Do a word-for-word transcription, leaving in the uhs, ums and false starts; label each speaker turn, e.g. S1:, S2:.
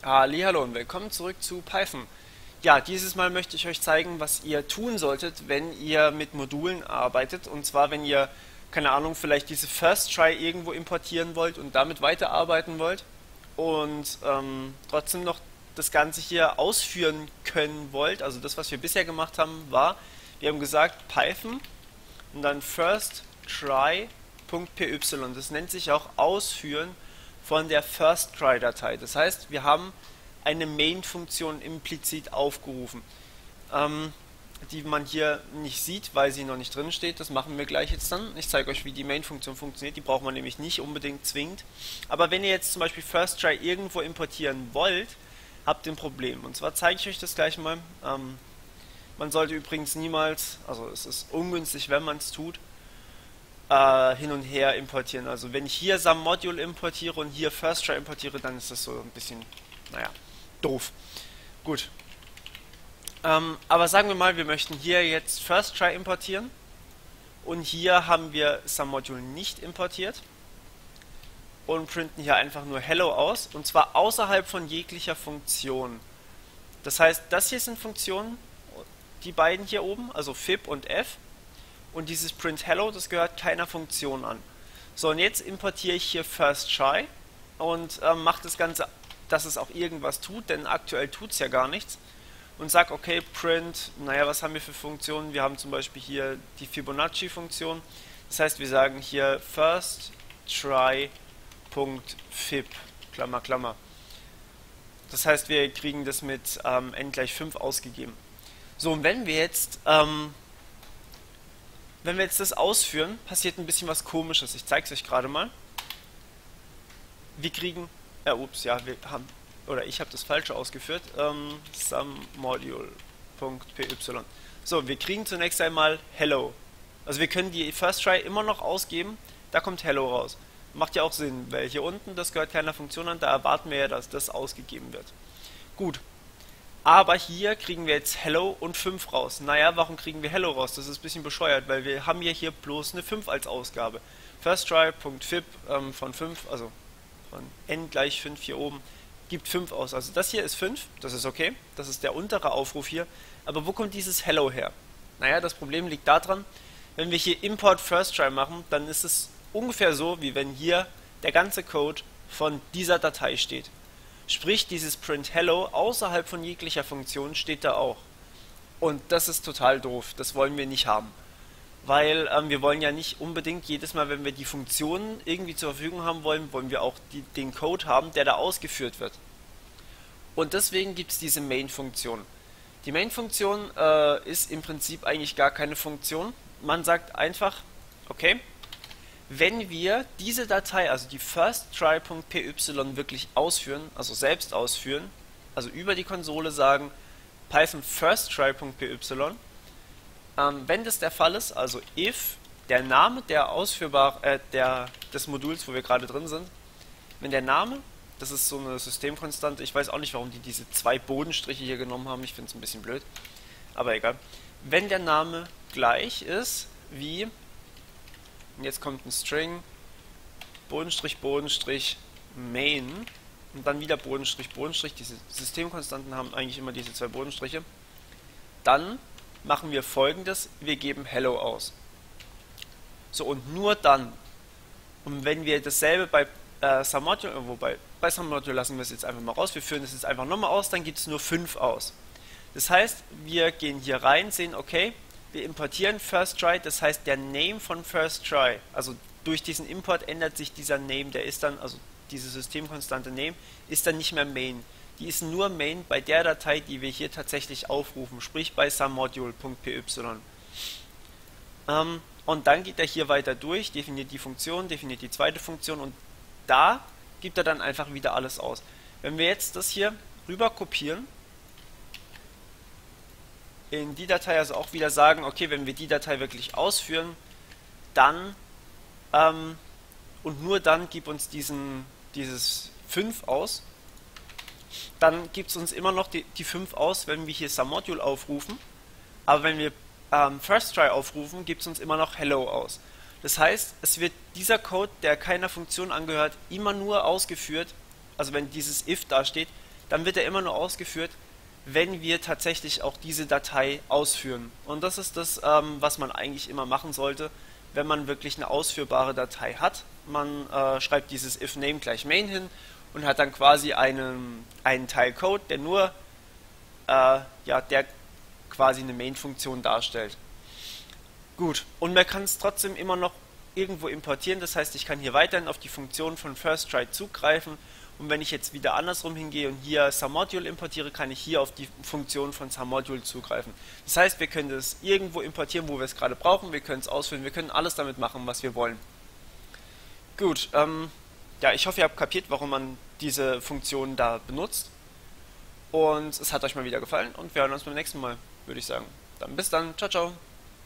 S1: Hallihallo und willkommen zurück zu Python. Ja, dieses Mal möchte ich euch zeigen, was ihr tun solltet, wenn ihr mit Modulen arbeitet. Und zwar, wenn ihr, keine Ahnung, vielleicht diese First Try irgendwo importieren wollt und damit weiterarbeiten wollt und ähm, trotzdem noch das Ganze hier ausführen können wollt. Also das, was wir bisher gemacht haben, war, wir haben gesagt Python und dann first try.py. Das nennt sich auch ausführen von der First Try Datei. Das heißt, wir haben eine Main-Funktion implizit aufgerufen, ähm, die man hier nicht sieht, weil sie noch nicht drin steht. Das machen wir gleich jetzt dann. Ich zeige euch, wie die Main-Funktion funktioniert. Die braucht man nämlich nicht unbedingt zwingend. Aber wenn ihr jetzt zum Beispiel First Try irgendwo importieren wollt, habt ihr ein Problem. Und zwar zeige ich euch das gleich mal. Ähm, man sollte übrigens niemals, also es ist ungünstig, wenn man es tut, Uh, hin und her importieren. Also wenn ich hier SumModule importiere und hier First Try importiere, dann ist das so ein bisschen, naja, doof. Gut. Ähm, aber sagen wir mal, wir möchten hier jetzt First Try importieren und hier haben wir SumModule nicht importiert und printen hier einfach nur Hello aus, und zwar außerhalb von jeglicher Funktion. Das heißt, das hier sind Funktionen, die beiden hier oben, also fib und f. Und dieses Print Hello, das gehört keiner Funktion an. So, und jetzt importiere ich hier First Try und äh, mache das Ganze, dass es auch irgendwas tut, denn aktuell tut es ja gar nichts. Und sage, okay, Print, naja, was haben wir für Funktionen? Wir haben zum Beispiel hier die Fibonacci-Funktion. Das heißt, wir sagen hier First Try.fib, Klammer, Klammer. Das heißt, wir kriegen das mit ähm, n gleich fünf ausgegeben. So, und wenn wir jetzt... Ähm, Wenn wir jetzt das ausführen, passiert ein bisschen was Komisches. Ich zeige es euch gerade mal. Wir kriegen, äh, ups, ja, wir haben, oder ich habe das Falsche ausgeführt, ähm, SumModule.py. So, wir kriegen zunächst einmal Hello. Also wir können die First Try immer noch ausgeben, da kommt Hello raus. Macht ja auch Sinn, weil hier unten, das gehört keiner Funktion an, da erwarten wir ja, dass das ausgegeben wird. Gut. Aber hier kriegen wir jetzt Hello und fünf raus. Naja, warum kriegen wir Hello raus? Das ist ein bisschen bescheuert, weil wir haben ja hier bloß eine fünf als Ausgabe. First Try.fib ähm, von fünf, also von n gleich fünf hier oben, gibt fünf aus. Also das hier ist fünf, das ist okay. Das ist der untere Aufruf hier. Aber wo kommt dieses Hello her? Naja, das Problem liegt daran, wenn wir hier Import First Try machen, dann ist es ungefähr so, wie wenn hier der ganze Code von dieser Datei steht. Sprich, dieses Print Hello außerhalb von jeglicher Funktion steht da auch. Und das ist total doof. Das wollen wir nicht haben. Weil ähm, wir wollen ja nicht unbedingt jedes Mal, wenn wir die Funktionen irgendwie zur Verfügung haben wollen, wollen wir auch die, den Code haben, der da ausgeführt wird. Und deswegen gibt es diese Main-Funktion. Die Main-Funktion äh, ist im Prinzip eigentlich gar keine Funktion. Man sagt einfach, okay, wenn wir diese Datei, also die First Try.py wirklich ausführen, also selbst ausführen, also über die Konsole sagen Python First Try.py, ähm, wenn das der Fall ist, also if der Name der ausführbar äh, der des Moduls, wo wir gerade drin sind, wenn der Name, das ist so eine Systemkonstante, ich weiß auch nicht, warum die diese zwei Bodenstriche hier genommen haben, ich finde es ein bisschen blöd, aber egal, wenn der Name gleich ist wie, und jetzt kommt ein String, Bodenstrich, Bodenstrich, Main und dann wieder Bodenstrich, Bodenstrich. Diese Systemkonstanten haben eigentlich immer diese zwei Bodenstriche. Dann machen wir Folgendes, wir geben Hello aus. So, und nur dann, und wenn wir dasselbe bei äh, SumModule, wobei bei SumModule lassen wir es jetzt einfach mal raus, wir führen das jetzt einfach nochmal aus, dann gibt es nur fünf aus. Das heißt, wir gehen hier rein, sehen, okay, wir importieren First Try, das heißt der Name von First Try, also durch diesen Import ändert sich dieser Name, der ist dann, also diese Systemkonstante Name, ist dann nicht mehr Main. Die ist nur Main bei der Datei, die wir hier tatsächlich aufrufen, sprich bei SumModule.py. Ähm, und dann geht er hier weiter durch, definiert die Funktion, definiert die zweite Funktion und da gibt er dann einfach wieder alles aus. Wenn wir jetzt das hier rüber kopieren, in die Datei also auch wieder sagen, okay, wenn wir die Datei wirklich ausführen, dann ähm, und nur dann gib uns diesen, dieses fünf aus, dann gibt es uns immer noch die, die fünf aus, wenn wir hier SumModule aufrufen, aber wenn wir ähm, First Try aufrufen, gibt es uns immer noch Hello aus. Das heißt, es wird dieser Code, der keiner Funktion angehört, immer nur ausgeführt, also wenn dieses if da steht, dann wird er immer nur ausgeführt, wenn wir tatsächlich auch diese Datei ausführen. Und das ist das, ähm, was man eigentlich immer machen sollte, wenn man wirklich eine ausführbare Datei hat. Man äh, schreibt dieses if name gleich main hin und hat dann quasi einen, einen Teil Code, der nur äh, ja, der quasi eine Main-Funktion darstellt. Gut, und man kann es trotzdem immer noch irgendwo importieren, das heißt, ich kann hier weiterhin auf die Funktion von first_try zugreifen, und wenn ich jetzt wieder andersrum hingehe und hier SUMModule importiere, kann ich hier auf die Funktion von SUMModule zugreifen. Das heißt, wir können es irgendwo importieren, wo wir es gerade brauchen, wir können es ausführen, wir können alles damit machen, was wir wollen. Gut, ähm, ja, ich hoffe, ihr habt kapiert, warum man diese Funktion da benutzt, und es hat euch mal wieder gefallen und wir hören uns beim nächsten Mal, würde ich sagen. Dann bis dann, ciao, ciao.